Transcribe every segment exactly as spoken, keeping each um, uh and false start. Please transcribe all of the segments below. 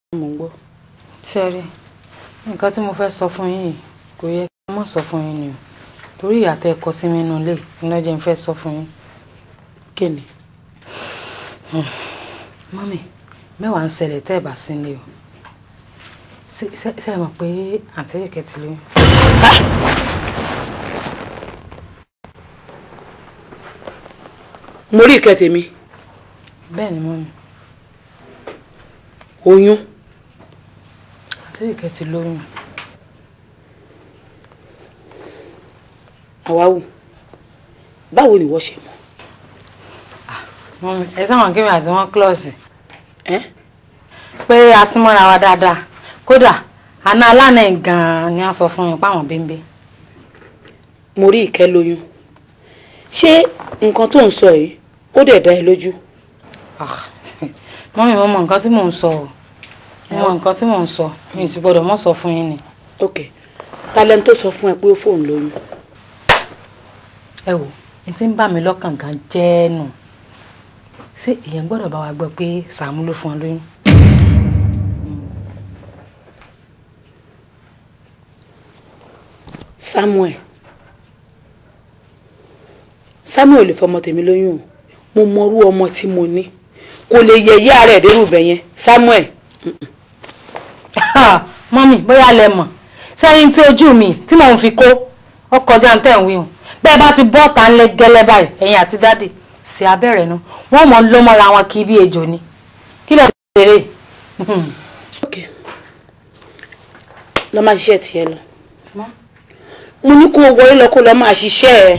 mo ń gbọ́. Sẹ́rí, nǹkan tí mo fẹ́ sọ fún yín kò yẹ kí mo sọ fún yín ni o. Torí ìyà tẹ́ kọ sí mi nínú ilé iná jẹ́ n fẹ́ sọ fún yín. Kí ni? Mọ́mì, mẹ́wàá ń ṣẹlẹ̀ tẹ́ ẹ̀ bá sí nílé o. Ṣé ẹ mọ̀ pé àǹtí Ìkẹ́ ti lóyún? Mo rí Ìkẹ́ tèmi. Bẹ́ẹ̀ ni mọ́mì. Oyún. Àǹtí Ìkẹ́ ti lóyún. Àwáwù, báwo ni wọ́n ṣe mọ̀? Mọ́mì, ẹ sáwọn kí mi àti wọ́n klọ́ọ̀sì. Ẹ́? Pé a súnmọ́ra wa dáadáa. Kódà, àná alánà gan-an ni a sọ fún mi páwọn bẹ́ńbẹ́. Mo rí Ìkẹ́ lóyún. Ṣé nǹkan tó ń sọ yìí ó dẹ̀ dá ẹ lójú? Mọ́mì, mo mọ nǹkan tí mò ń sọ o. Mo mọ nǹkan tí mò ń sọ. Mi ò sì gbọ́dọ̀ mọ́ sọ fún yín ni. Ok, talent tó sọ fún ẹ pé ó fóun lóyún. Ẹ wò, n tí ń bà mí lọ́kàn gan jẹ́ nù. Ṣé èèyàn gbọ́dọ̀ bá wa gbọ́ pé Sàámú ló fún ọ lóyún? Samuel Samuel lè fọmọ tèmi lóyún o. Mo mọrú ọmọ tí mo ní. Kò lè yẹ ìyá rẹ̀ dérú bẹ̀ yẹn. Samuel. Mọ́mì, bóyá lẹ mọ̀. Sẹ́yìn tí ojú mi tí mò ń fi kó ó kọjá ń tẹ̀ ń wíhùn. Bẹ́ẹ̀ bá ti bọ́ ta ń lé gẹ́lẹ́ báyìí ẹ̀yin àti dádì sí abẹ́rẹ́ nu. Wọ́n mọ̀ ló mọ́ra wọn kí bí ejò ni. Kí lẹ ṣeré? Ok. Lọ máa ṣiṣẹ́ tiẹ̀ lọ. Mo ní kó wọlé lọ kó lọ máa ṣiṣẹ́ ẹ.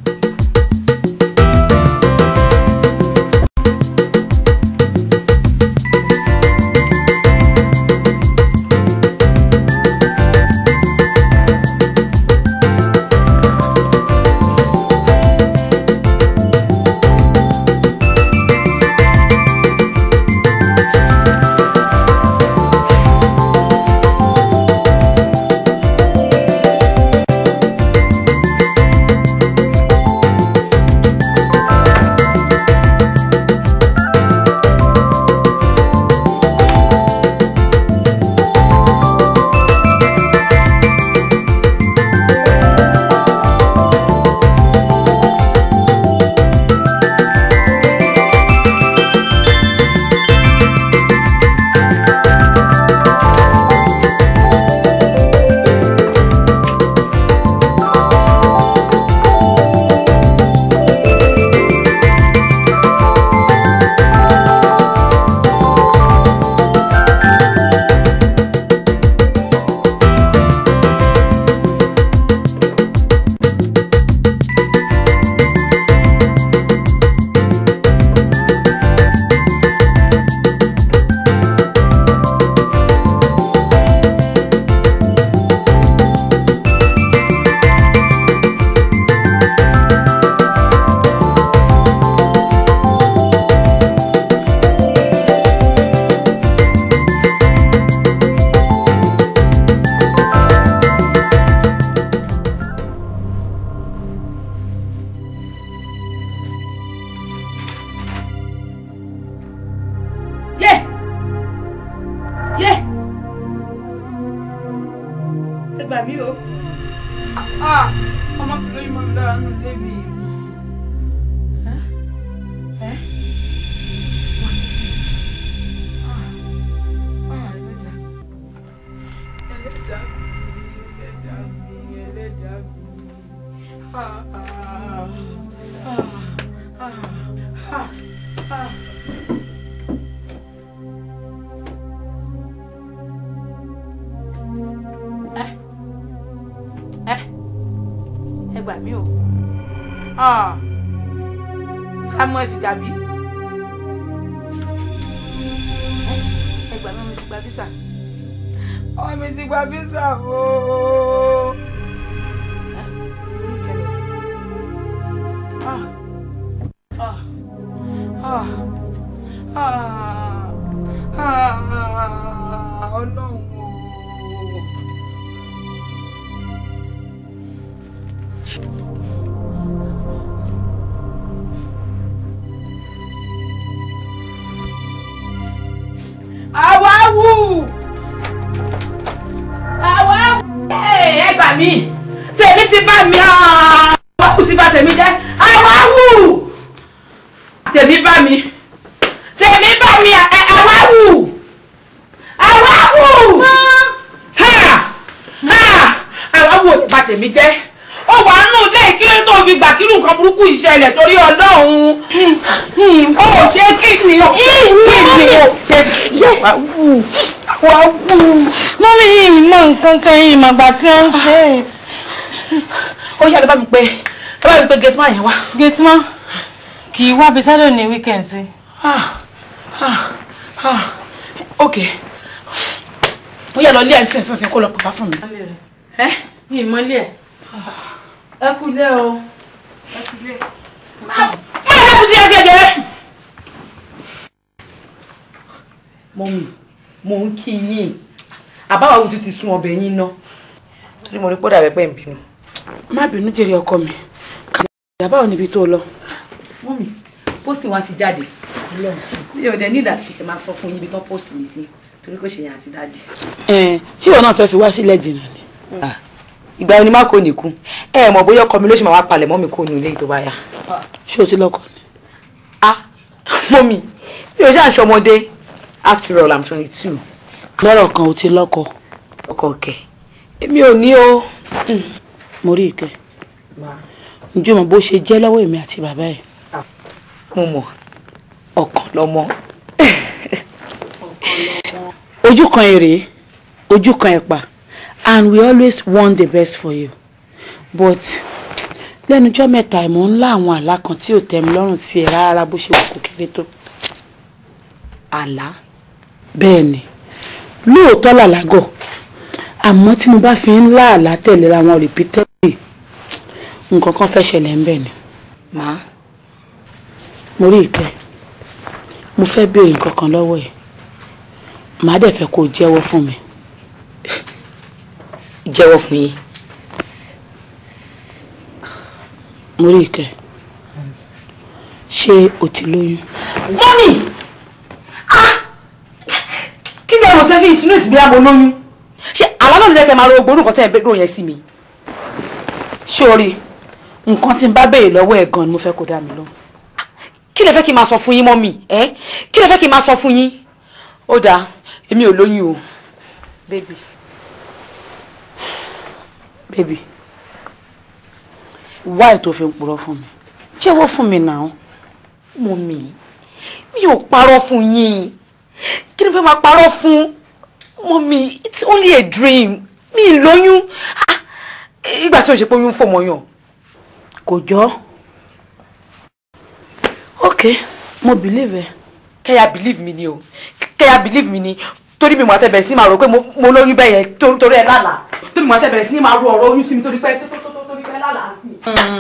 Samuel fi jàbí. Ẹgbà mi ti gba visa. Ọmọ mi ti gba visa ooo. Ah. Ah. Ah. Ah. Ah. Ọlọ́run o. Àwáwù. mí tèmi ti bá mi àwáwù ti bá tèmi jẹ́ àwáwù tèmi bá mi tèmi bá mi àwáwù àwáwù ha ha àwáwù ò ní bá tèmi jẹ́ ó wà nù lé kí ló tó fi gbà kí nǹkan burúkú ìṣẹ̀lẹ̀ torí Ọlọ́run ó ṣe kí ni ó kí ni ó ṣe àwáwù àwáwù mọ́mí yìí mọ nǹkan kan yìí màgbà tí wọ́n ń ṣe. ó yá lọ bá mi pé lọ bá mi pé gate man yẹn wá. gate man kì í wá bisado ní weekend sí. ok ó yá lọ lé ẹsẹ̀ ẹsẹ̀ kó lọ pè wá fún mi. ẹ yìí mọ́lẹ̀ ẹ̀ ẹ kú lé o ẹ kú lé. má ẹ kú díẹ̀ díẹ̀ díẹ̀. mọ́mí mo ń kí yín àbáwá ojú ti sun ọbẹ̀ yín ná torí mo rí pọ́dà bẹ́ẹ̀ ń bínú. má bínú jèrè ọkọ mi àbáwọ̀ níbi tó lọ. mọ́mí pósìtì wa ti jáde mi ò dẹ̀ ní ìdá ṣẹ̀ṣẹ̀ máa sọ fún yín ibi tán pósìtì mi sí torí kò ṣe yàn àti dáàdì. ẹ ṣé ìwọ náà fẹ́ fi wá sílẹ̀ jìnnà ni. ìgbà wo ni má kò ní kú ẹ mọ̀ bóyá ọkọ mi ló ṣe máa wá palẹ̀ mọ́ mi kò ní ilé tó bá yá. ṣé o ti lọ́kọ ni. ah mọ́mí mi ò ṣáà ń ṣọmọdé after all I'm twenty-two. lọ́rọ̀ kan o ti lọ́kọ. ọkọ ọ̀kẹ́ èmi ò ní o. mo rí ìkẹ́ ǹjẹ́ mo bó ṣe jẹ́ lọ́wọ́ èmi àti bàbá ẹ̀. mo mọ̀ ọ̀kan lọ́mọ. ojú kan èrè ojú kan ẹ̀pà and we always want the best for you but lẹ́nujọ́ mẹ́ta ìmọ̀ ńlá àwọn àlá kan tí ò tẹ́ mi lọ́rùn sí ẹ rárá bó ṣe wù kó kéré tó. àlá. bẹ́ẹ̀ ni lóòótọ́ làlágọ̀ àmọ́ tí mo bá fi ń lá àlá tẹ̀léra wọn repeatedly nǹkan kan fẹ́ ṣẹlẹ̀ ń bẹ̀ ni. màá. mo rí ìkẹ́ mo fẹ́ béèrè nǹkan kan lọ́wọ́ ẹ̀ màá dẹ̀ fẹ́ kó o jẹ́wọ́ fún mi. jẹ́wọ́ fún yín. mo rí ìkẹ́ ṣé o ti lóyún. mọ́mí ah kí ni ẹ̀rọ tẹ́ fi ìṣúná ìsìnkú yá mo lóyún ṣé àlá náà ló jẹ́ kẹ́ máa ro ogbó nǹkan tẹ́ ẹ̀ bẹ́ẹ̀ yẹn sí mi. ṣé o rí nǹkan tí n bá béèrè lọ́wọ́ ẹ̀ gan ni mo fẹ́ kó dá mi lóhùn. kí lẹ fẹ́ kí n máa sọ fún yín mọ́mí ẹ́ kí lẹ fẹ́ kí n máa sọ fún yín. ó dáa èmi ò lóyún o. baby baby why tó fi ń purọ́ fún mi jẹ́wọ́ fún mi náà. mọ́mí mi ò parọ́ fún yín kí ni fẹ́ máa parọ́ fún mọ́mí it's only a dream mi ì lóyún ìgbà tí o ṣe pé oyún fọmọ yàn. kò jọ ok mo believe ẹ. kẹ́yà believe mi ni o kẹ́yà believe mi ni torí mi mọ̀ àtẹ bẹ̀rẹ̀ sí ni máa rò pé mo lóyún bẹ́ẹ̀ yẹn torí ẹ lálàá torí mi mọ̀ àtẹ bẹ̀rẹ̀ sí ni máa rò ọ̀rọ̀ oyún sí mi torí pé torí pé lálàá sí mi.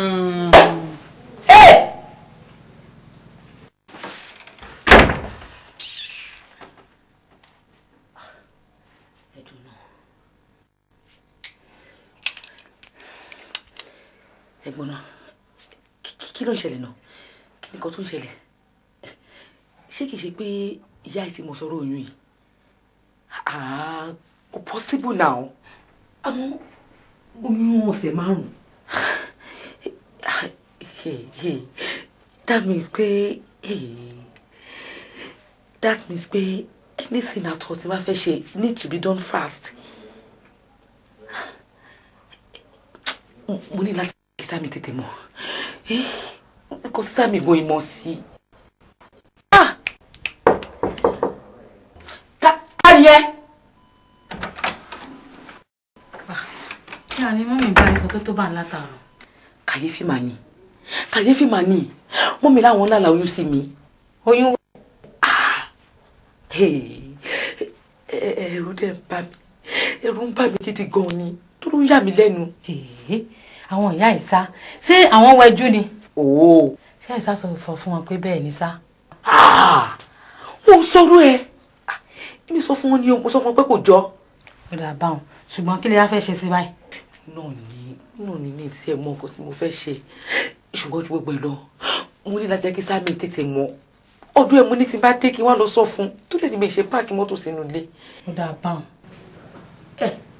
ẹ̀gbọ́n náà kí ló ń ṣẹlẹ̀ náà kí ni nǹkan tó ń ṣẹlẹ̀ ṣé kìí ṣe pé ìyá ìsìn mo sọ̀rọ̀ oyún yìí kò possible now àmọ́ oyún ọ̀sẹ̀ márùn-ún that means pé that means pé anything at all tí wọ́n fẹ́ ṣe need to be done fast mo ní láti kí sámi tètè mọ̀ nǹkan tí sámi gan ìmọ̀ sí káríyẹ. kí ni mọ́mí bá mi sọ tó tó bá ń látàrọ. kàyéfì mà ní kàyéfì mà ní mọ́mí láwọn lálà oyún sí mi oyún ẹ̀rù dẹ̀ ń bà mí ẹ̀rù ń bà mí gidi gan ni tó ló ń yà mí lẹ́nu. àwọn ìyá ìsá ṣé àwọn wẹjú ni. ooo. ṣé ìsá sọ fọ fún wọn pé bẹ́ẹ̀ ni sá. mo sọ̀rọ̀ ẹ̀ mi sọ fún wọn ní o mo sọ fún wọn pé kò jọ. ó dà báwọn ṣùgbọ́n kí lè yá fẹ́ ṣe sí báyìí. náà ni náà ni mi tiẹ̀ mọ nǹkan tí mo fẹ́ ṣe ṣùgbọ́n ju gbogbo ẹ̀ lọ mo ní láti jẹ́ kí sámi tètè mọ ọdún ẹ̀ mo ní ti bá dé kí wọ́n lọ sọ fún tó lè ní mi ṣe páàkì mọ́tò sínú ilé. ó dà báwọn. ẹ